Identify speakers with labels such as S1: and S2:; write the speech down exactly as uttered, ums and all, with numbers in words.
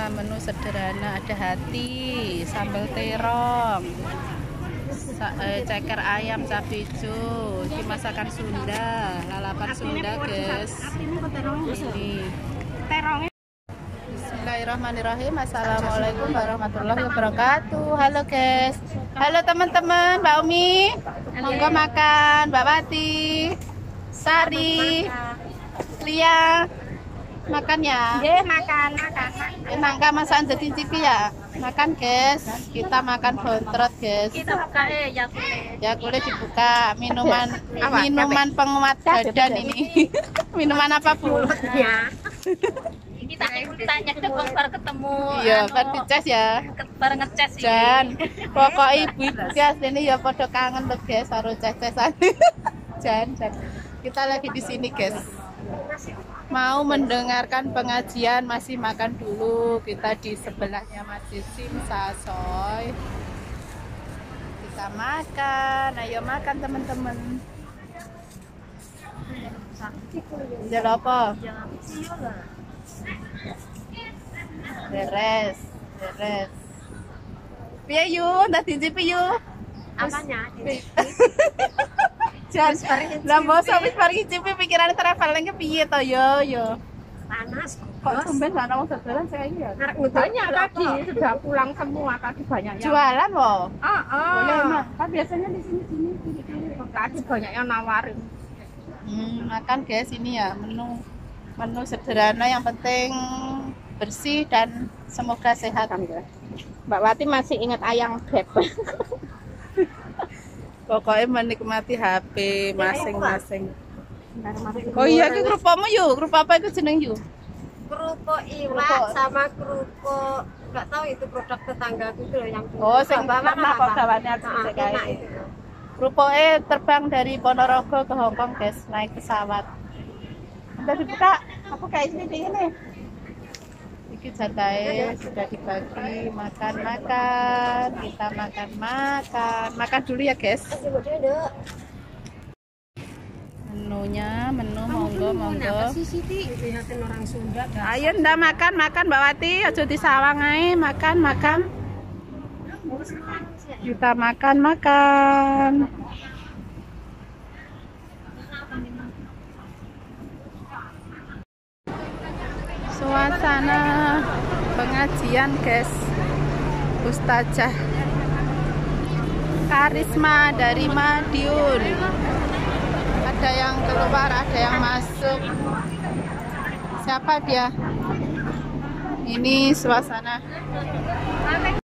S1: menu sederhana, ada hati, sambal terong, eh, ceker ayam, cabai hijau, ini masakan Sunda, lalapan Sunda guys. Ini terongnya. Bismillahirrahmanirrahim. Assalamualaikum warahmatullahi wabarakatuh. Halo guys, halo teman-teman, Mbak Umi, monggo makan, Mbak Wati, Sari, Lia, makan ya?
S2: Iya, makan, makan.
S1: Enak nggak masakan jadi cipi ya? Makan guys, kita makan bontrot guys.
S2: Kita buka eh ya kulit.
S1: Ya kulit dibuka, minuman minuman penguat badan ini. Minuman apa Bu?
S2: Ya. Kita tanya ke baru ketemu.
S1: Iya, kan dicas ya.
S2: Bareng ngecas sih.
S1: Dan pokok ibu-ibu guys ini ya pada kangen loh guys, harus ces-cesan. Jan, Jan. Kita lagi di sini guys. Mau mendengarkan pengajian, masih makan dulu. Kita di sebelahnya Masjid Simsasoy. Kita makan, ayo makan teman-teman. Jadi apa? Beres, beres. Piye yu, ndak dicipi yu.
S2: Apanya?
S1: Jangan, lah mosok wis mari ngicipi pikirane traveling ke piye to yo yo.
S2: Panas
S1: Kok tumben ana wong dodolan saya ini ya.
S2: banyak tadi sudah pulang semua tadi banyak yang
S1: Jualan loh.
S2: ah ah
S1: Boleh mah. Kan biasanya di sini-sini kiri-kiri.
S2: tadi banyak yang nawarin.
S1: Hmm, makan guys ini ya menu menu sederhana yang penting bersih dan semoga sehat.
S2: Mbak Wati masih ingat ayam beb.
S1: Pokoknya menikmati H P masing-masing. Oh iya, itu kerupukmu yuk, kerupuk apa itu jeneng yuk?
S2: Kerupuk iwak sama kerupuk nggak tahu itu produk tetanggaku itu loh yang
S1: Oh, sing pernah kok gawane aku kae. Kerupuknya terbang dari Ponorogo ke Hongkong guys, naik pesawat. Udah dibuka, aku kayak sini dingin nih. Iki jatahe sudah dibagi, makan-makan, kita makan-makan. Makan dulu ya guys. Menunya, menu monggo monggo.
S2: orang Sunda.
S1: Ayo ndak makan makan Mbak Wati, aja disawang ae, makan makan. Kita makan makan. Suasana pengajian guys, Ustazah Karisma dari Madiun. Ada yang keluar, ada yang masuk. Siapa dia? Ini suasana